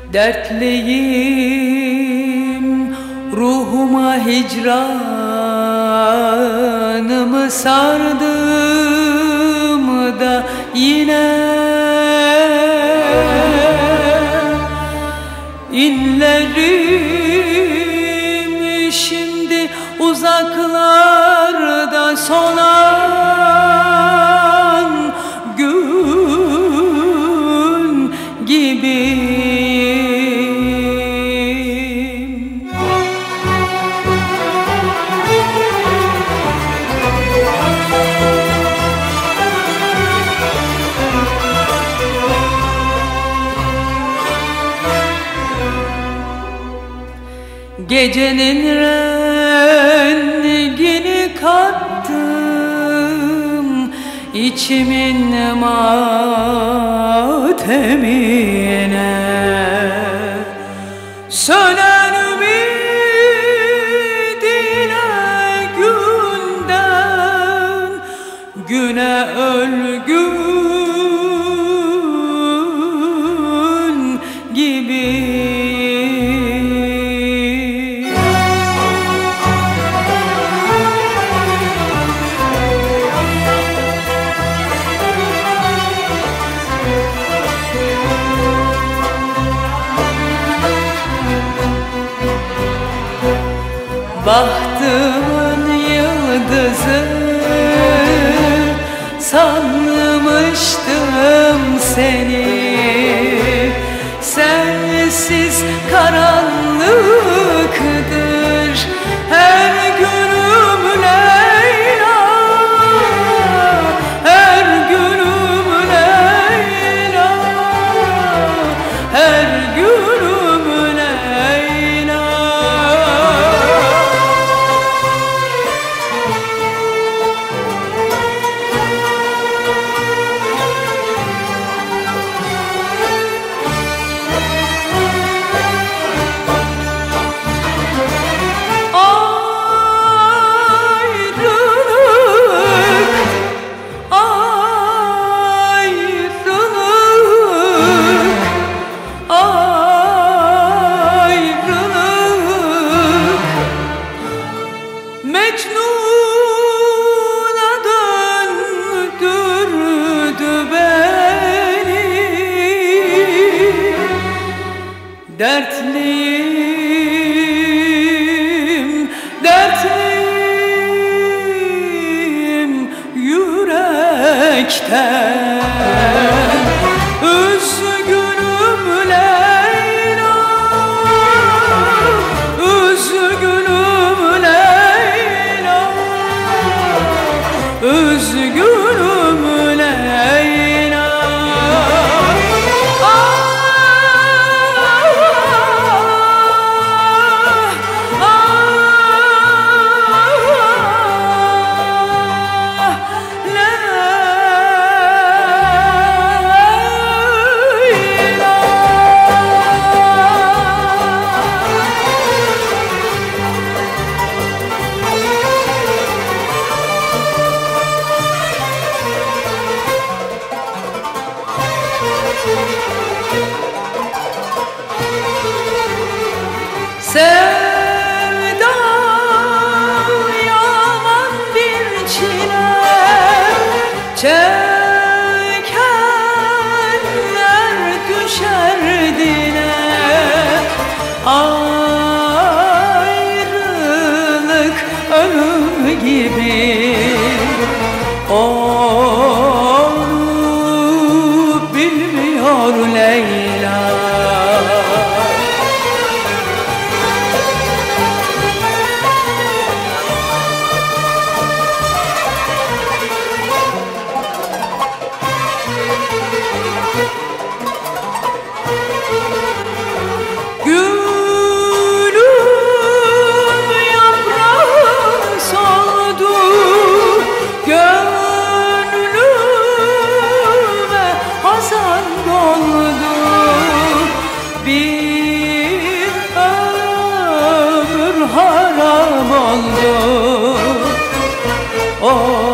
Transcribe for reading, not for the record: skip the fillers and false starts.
Dertliyim, ruhuma hicranımı sardım da yine inlerim şimdi uzaklarda solan gün gibi. Gecenin rengini kattım içimin matemine. Sönen ümidine günden güne ölgün gibi. Bahtımın yıldızı sanmıştım seni. Sensiz karanlıktır her günüm Leyla, her günüm Leyla, her günüm Leyla. Mecnun'a döndürdü beni. Dertliyim, dertliyim yürekten. Üzgünüm Leyla, üzgünüm Leyla, üzgünüm Leyla. Sevda yaman bir çile, çekenler düşer dile. Ayrılık ölüm gibi, onu bilmiyor Leyla. haram oldu.